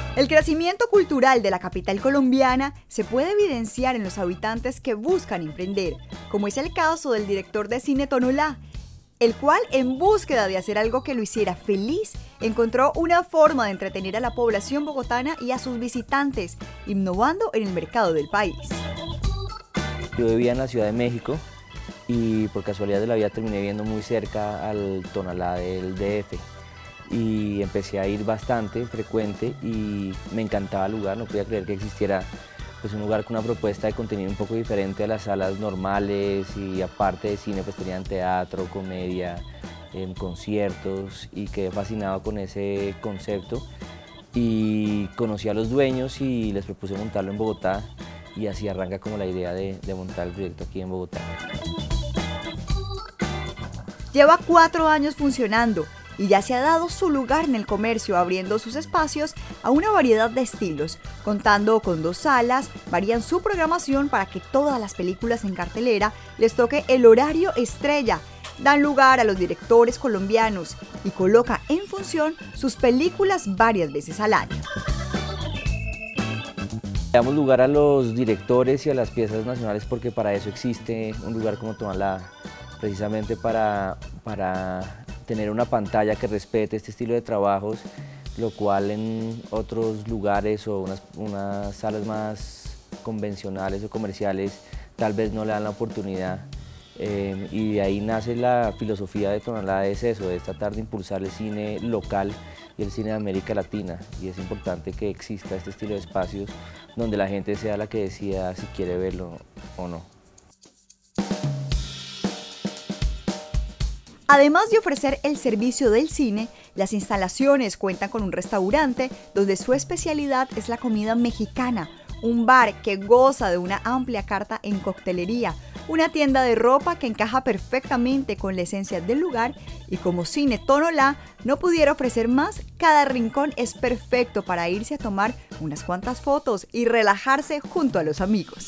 El crecimiento cultural de la capital colombiana se puede evidenciar en los habitantes que buscan emprender, como es el caso del director de cine Tonolá, el cual, en búsqueda de hacer algo que lo hiciera feliz, encontró una forma de entretener a la población bogotana y a sus visitantes, innovando en el mercado del país. Yo vivía en la Ciudad de México y por casualidad de la vida terminé viviendo muy cerca al Tonalá del DF. Y empecé a ir bastante frecuente y me encantaba el lugar, no podía creer que existiera pues, un lugar con una propuesta de contenido un poco diferente a las salas normales, y aparte de cine pues tenían teatro, comedia, conciertos, y quedé fascinado con ese concepto y conocí a los dueños y les propuse montarlo en Bogotá, y así arranca como la idea de montar el proyecto aquí en Bogotá. Lleva 4 años funcionando y ya se ha dado su lugar en el comercio, abriendo sus espacios a una variedad de estilos. Contando con 2 salas, varían su programación para que todas las películas en cartelera les toque el horario estrella. Dan lugar a los directores colombianos y coloca en función sus películas varias veces al año. Damos lugar a los directores y a las piezas nacionales porque para eso existe un lugar como Tonalá, precisamente para tener una pantalla que respete este estilo de trabajos, lo cual en otros lugares o unas salas más convencionales o comerciales tal vez no le dan la oportunidad. Y de ahí nace la filosofía de Tonalá, es eso, es tratar de impulsar el cine local y el cine de América Latina, y es importante que exista este estilo de espacios donde la gente sea la que decida si quiere verlo o no. Además de ofrecer el servicio del cine, las instalaciones cuentan con un restaurante donde su especialidad es la comida mexicana, un bar que goza de una amplia carta en coctelería, una tienda de ropa que encaja perfectamente con la esencia del lugar, y como Cine Tonolá no pudiera ofrecer más, cada rincón es perfecto para irse a tomar unas cuantas fotos y relajarse junto a los amigos.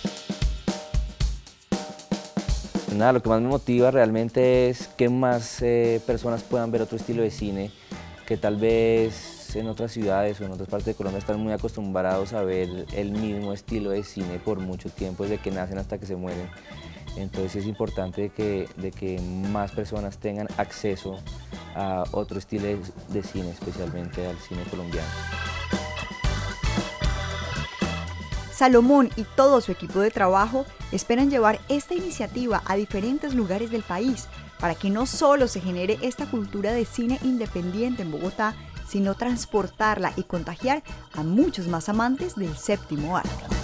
Nada, lo que más me motiva realmente es que más personas puedan ver otro estilo de cine, que tal vez en otras ciudades o en otras partes de Colombia están muy acostumbrados a ver el mismo estilo de cine por mucho tiempo, desde que nacen hasta que se mueren. Entonces es importante de que más personas tengan acceso a otro estilo de cine, especialmente al cine colombiano. Salomón y todo su equipo de trabajo esperan llevar esta iniciativa a diferentes lugares del país para que no solo se genere esta cultura de cine independiente en Bogotá, sino transportarla y contagiar a muchos más amantes del séptimo arte.